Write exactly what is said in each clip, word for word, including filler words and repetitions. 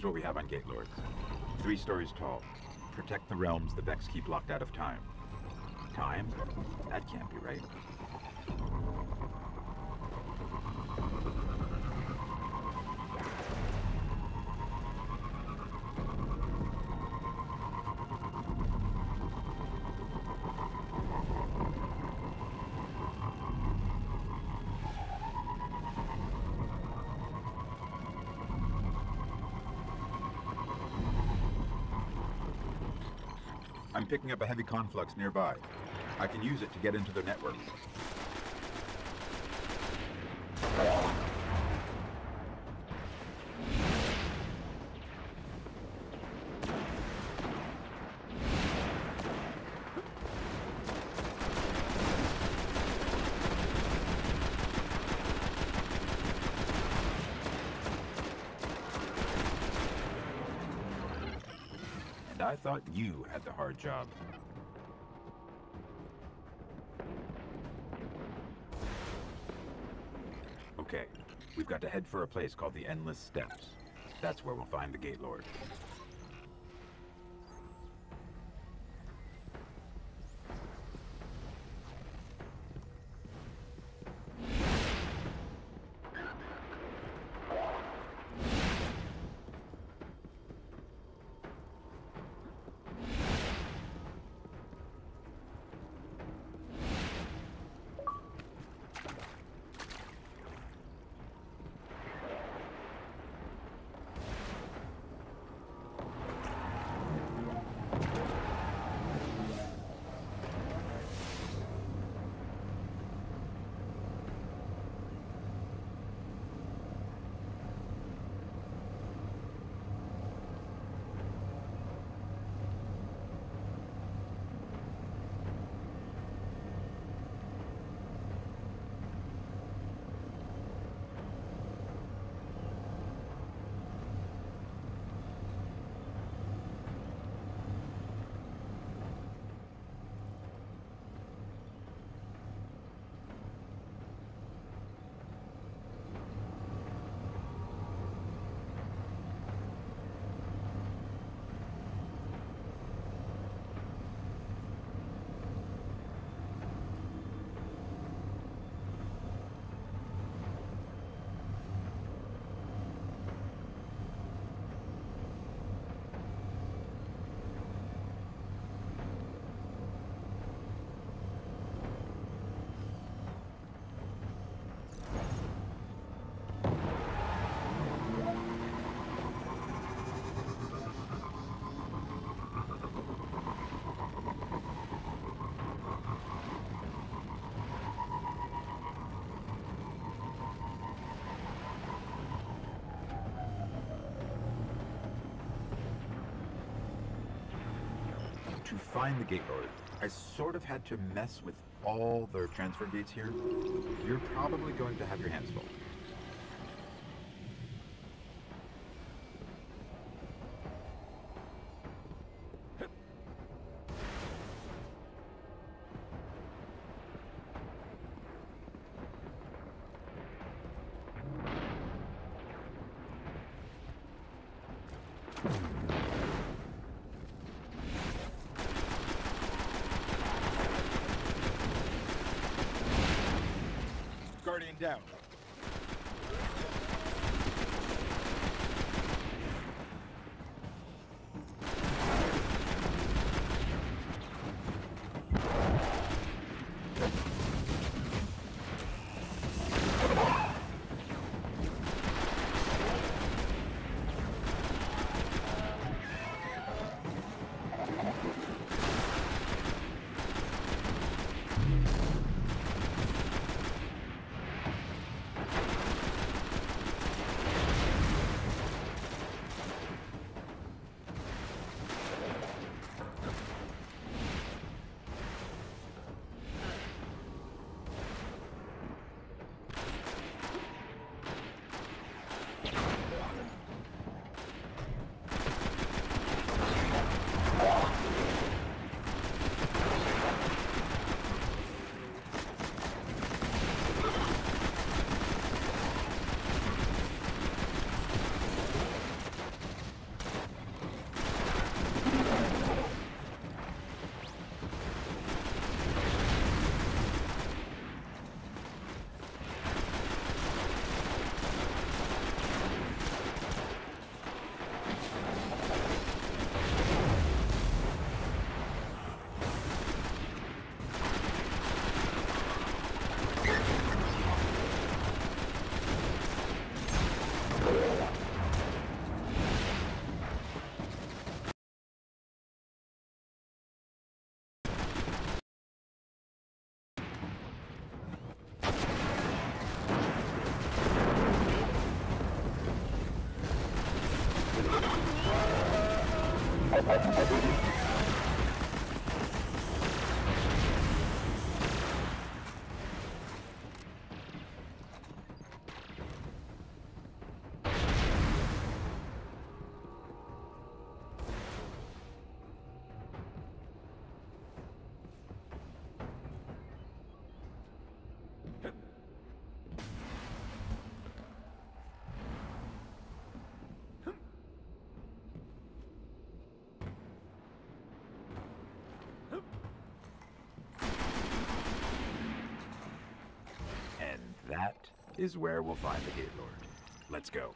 Here's what we have on Gate Lord. Three stories tall. Protect the realms the Vex keep locked out of time. Time? That can't be right. I'm picking up a heavy conflux nearby. I can use it to get into their network. I thought you had the hard job. Okay, we've got to head for a place called the Endless Steps. That's where we'll find the Gate Lord. To find the Gate Lord, I sort of had to mess with all the transfer gates here. You're probably going to have your hands full. Guardian down. That is where we'll find the Gate Lord. Let's go.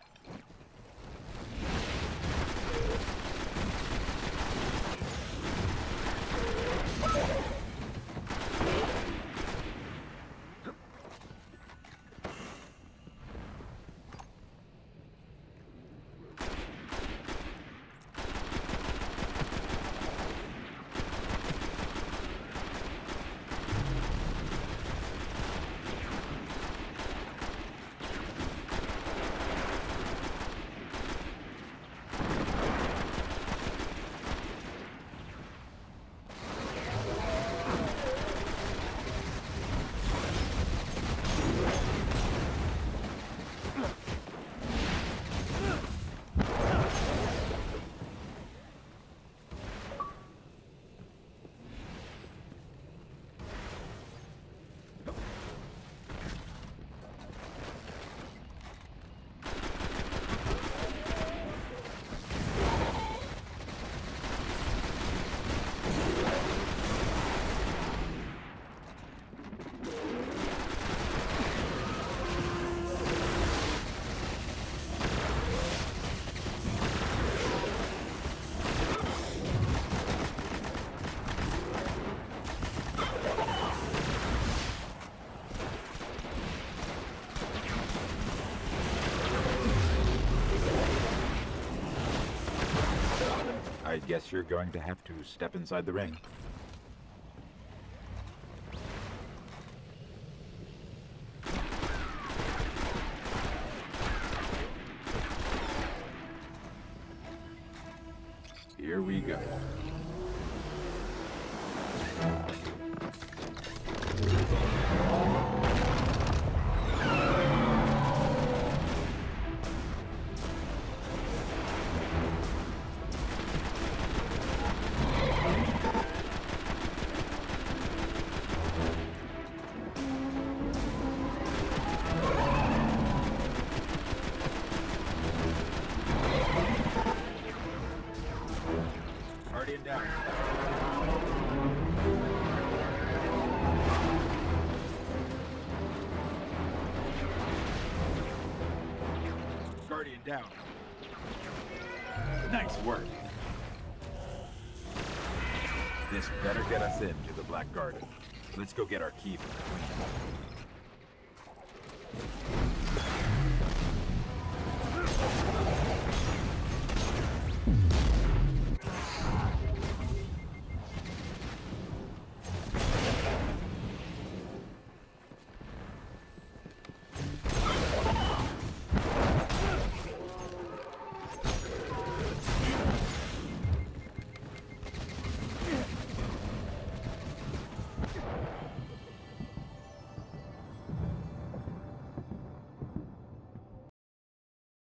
I guess you're going to have to step inside the ring. Here we go. Guardian down. Guardian down. Nice work. This better get us into the Black Garden. Let's go get our key from the Queen.